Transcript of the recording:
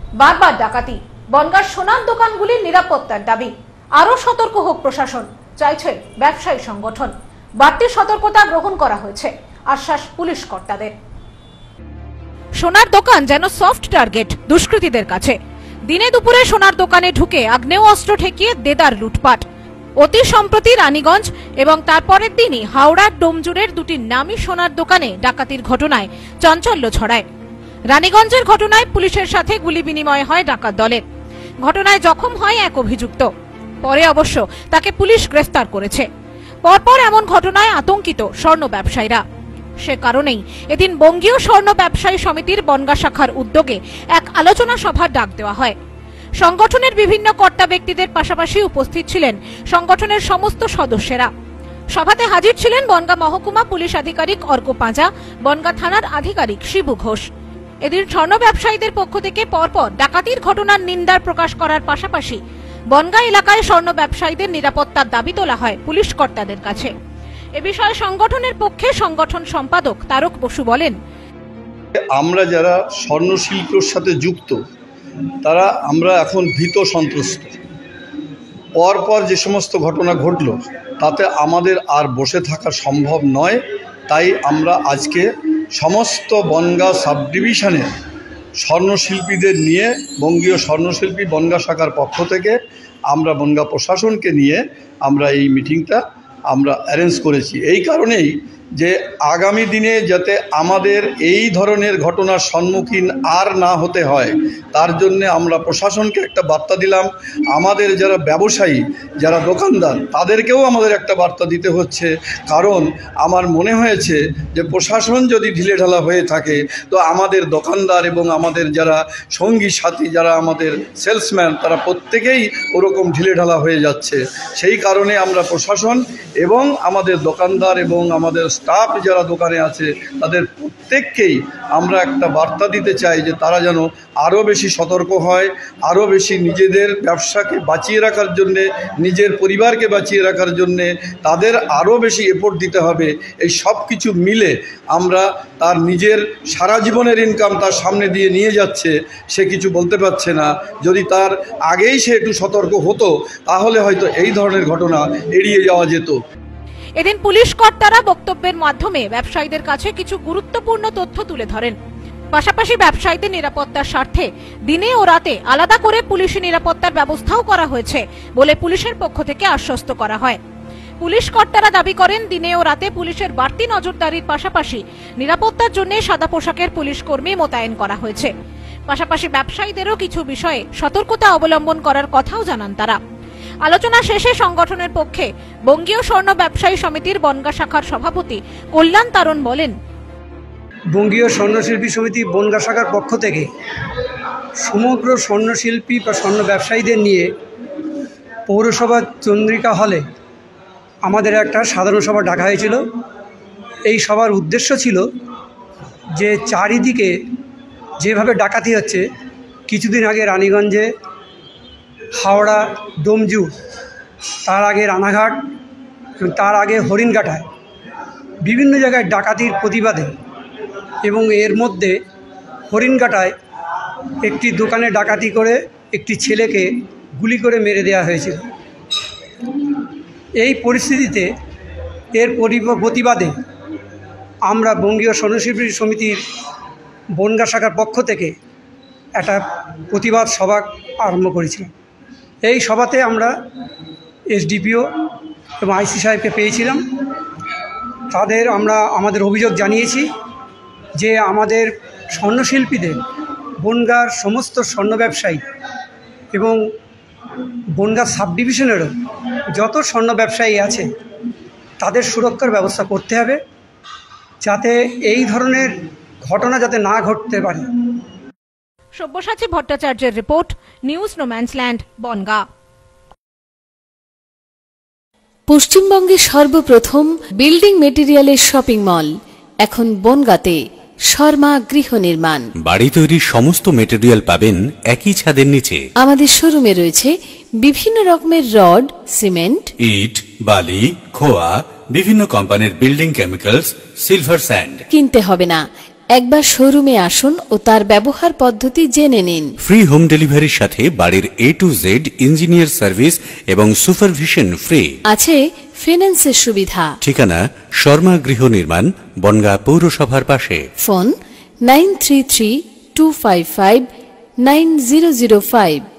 বারবার ডাকাতি, বনগাঁর সোনার দোকানগুলির নিরাপত্তার দাবি। আরো সতর্ক হোক প্রশাসন, চাইছে ব্যবসায়ী সংগঠন। বাড়তি সতর্কতা গ্রহণ করা হয়েছে, আশ্বাস পুলিশ কর্তাদের। সোনার দোকান যেন সফট টার্গেট দুষ্কৃতীদের কাছে। দিনে দুপুরে সোনার দোকানে ঢুকে আগ্নেয় অস্ত্র ঠেকিয়ে দেদার লুটপাট। অতি সম্প্রতি রানীগঞ্জ এবং তারপরের দিনই হাওড়ার ডোমজুড়ের দুটি নামী সোনার দোকানে ডাকাতির ঘটনায় চাঞ্চল্য ছড়ায়। রানীগঞ্জের ঘটনায় পুলিশের সাথে গুলি বিনিময় হয় ডাকাত দলের। ঘটনায় জখম হয় এক অভিযুক্ত, পরে অবশ্য তাকে পুলিশ গ্রেফতার করেছে। পরপর এমন ঘটনায় আতঙ্কিত স্বর্ণ ব্যবসায়ীরা। সে কারণেই এদিন বঙ্গীয় স্বর্ণ ব্যবসায়ী সমিতির বনগাঁ শাখার উদ্যোগে এক আলোচনা সভার ডাক দেওয়া হয়। সংগঠনের বিভিন্ন কর্তা ব্যক্তিদের পাশাপাশি উপস্থিত ছিলেন সংগঠনের সমস্ত সদস্যরা। সভাতে হাজির ছিলেন বনগাঁ মহকুমা পুলিশ আধিকারিক অর্ক পাঁজা, বনগাঁ থানার আধিকারিক শিবু ঘোষ। এদিন স্বর্ণ ব্যবসায়ীদের পক্ষ থেকে পরপর ডাকাতির ঘটনার নিন্দার প্রকাশ করার পাশাপাশি বনগাঁ এলাকায় স্বর্ণ ব্যবসায়ীদের নিরাপত্তার দাবি তোলা হয় পুলিশ কর্তাদের কাছে। এ বিষয়ে সংগঠনের পক্ষে সংগঠন সম্পাদক তারক বসু বলেন, আমরা যারা স্বর্ণ শিল্পের সাথে যুক্ত তারা আমরা এখন ভীত সন্ত্রস্ত। পরপর যে সমস্ত ঘটনা ঘটল তাতে আমাদের আর বসে থাকা সম্ভব নয়। তাই আমরা আজকে সমস্ত বনগাঁ সাব ডিভিশনের স্বর্ণশিল্পীদের নিয়ে বঙ্গীয় স্বর্ণশিল্পী বনগাঁ শাখার পক্ষ থেকে আমরা বনগাঁ প্রশাসনকে নিয়ে আমরা এই মিটিংটা আমরা অ্যারেঞ্জ করেছি। এই কারণেই যে আগামী দিনে যাতে আমাদের এই ধরনের ঘটনার সম্মুখীন আর না হতে হয়, তার জন্যে আমরা প্রশাসনকে একটা বার্তা দিলাম। আমাদের যারা ব্যবসায়ী, যারা দোকানদার, তাদেরকেও আমাদের একটা বার্তা দিতে হচ্ছে। কারণ আমার মনে হয়েছে যে প্রশাসন যদি ঢিলেঢালা হয়ে থাকে তো আমাদের দোকানদার এবং আমাদের যারা সঙ্গী সাথী, যারা আমাদের সেলসম্যান, তারা প্রত্যেকেই ওরকম ঢিলেঢালা হয়ে যাচ্ছে। সেই কারণে আমরা প্রশাসন এবং আমাদের দোকানদার এবং আমাদের স্টাফ যারা দোকানে আছে তাদের প্রত্যেককেই আমরা একটা বার্তা দিতে চাই যে তারা যেন আরও বেশি সতর্ক হয়, আরও বেশি নিজেদের ব্যবসাকে বাঁচিয়ে রাখার জন্যে, নিজের পরিবারকে বাঁচিয়ে রাখার জন্যে তাদের আরও বেশি এফোর্ট দিতে হবে। এই সব কিছু মিলে আমরা তার নিজের সারা জীবনের ইনকাম তার সামনে দিয়ে নিয়ে যাচ্ছে, সে কিছু বলতে পারছে না। যদি তার আগেই সে একটু সতর্ক হতো তাহলে হয়তো এই ধরনের ঘটনা এড়িয়ে যাওয়া যেত। এদিন পুলিশ কর্তারা বক্তব্যের মাধ্যমে ব্যবসায়ীদের কাছে কিছু গুরুত্বপূর্ণ তথ্য তুলে ধরেন। পাশাপাশি ব্যবসায়ীদের নিরাপত্তার স্বার্থে দিনে ও রাতে আলাদা করে পুলিশি নিরাপত্তার ব্যবস্থাও করা হয়েছে বলে পুলিশের পক্ষ থেকে আশ্বস্ত করা হয়। পুলিশ কর্তারা দাবি করেন, দিনে ও রাতে পুলিশের বাড়তি নজরদারির পাশাপাশি নিরাপত্তার জন্য সাদা পোশাকের পুলিশ কর্মী মোতায়েন করা হয়েছে। পাশাপাশি ব্যবসায়ীদেরও কিছু বিষয়ে সতর্কতা অবলম্বন করার কথাও জানান তারা। আলোচনা শেষে সংগঠনের পক্ষে বঙ্গীয় স্বর্ণ ব্যবসায়ী সমিতির বনগাঁ শাখার সভাপতি কল্যাণ তারণ বলেন, বঙ্গীয় স্বর্ণশিল্পী সমিতি বনগাঁ শাখার পক্ষ থেকে সমগ্র স্বর্ণশিল্পী বা স্বর্ণ ব্যবসায়ীদের নিয়ে পৌরসভা চন্দ্রিকা হলে আমাদের একটা সাধারণ সভা ডাকা হয়েছিল। এই সভার উদ্দেশ্য ছিল যে চারিদিকে যেভাবে ডাকাতি হচ্ছে, কিছুদিন আগে রানীগঞ্জে, হাওড়া, ডোমজু, তার আগে রানাঘাট, তার আগে হরিণঘাটায় বিভিন্ন জায়গায় ডাকাতির প্রতিবাদে, এবং এর মধ্যে হরিণঘাটায় একটি দোকানে ডাকাতি করে একটি ছেলেকে গুলি করে মেরে দেওয়া হয়েছিল। এই পরিস্থিতিতে এর প্রতিবাদে আমরা বঙ্গীয় স্বর্ণশিল্পী সমিতির বনগাঁ শাখার পক্ষ থেকে একটা প্রতিবাদ সভা আরম্ভ করেছিলাম। এই সভাতে আমরা এসডিপিও এবং আইসি সাহেবকে পেয়েছিলাম। তাদের আমরা আমাদের অভিযোগ জানিয়েছি যে আমাদের স্বর্ণশিল্পীদের, বনগাঁর সমস্ত স্বর্ণ ব্যবসায়ী এবং বনগাঁ সাব ডিভিশনেরও যত স্বর্ণ ব্যবসায়ী আছে তাদের সুরক্ষার ব্যবস্থা করতে হবে, যাতে এই ধরনের ঘটনা যাতে না ঘটতে পারে। সব্যসাচী ভট্টাচার্যের রিপোর্ট, নিউজ নোম্যান্সল্যান্ড, বনগাঁ। পশ্চিমবঙ্গের সর্বপ্রথম বিল্ডিং মেটেরিয়ালের শপিং মল এখন বনগাঁতে। শর্মা গৃহ নির্মাণ, বাড়ি তৈরির সমস্ত মেটেরিয়াল পাবেন একই ছাদের নিচে। আমাদের শোরুমে রয়েছে বিভিন্ন রকমের রড, সিমেন্ট, ইট, বালি, খোয়া, বিভিন্ন কোম্পানির বিল্ডিং কেমিক্যালস, সিলভার স্যান্ড। কিনতে হবে না, একবার শোরুমে আসুন ও তার ব্যবহার পদ্ধতি জেনে নিন। ফ্রি হোম ডেলিভারির সাথে বাড়ির A to Z engineer service এবং সুপারভিশন ফ্রি। আছে ফিন্যান্সের সুবিধা। ঠিকানা শর্মা গৃহ নির্মাণ, বনগাঁ পৌরসভার পাশে। ফোন 9332559005।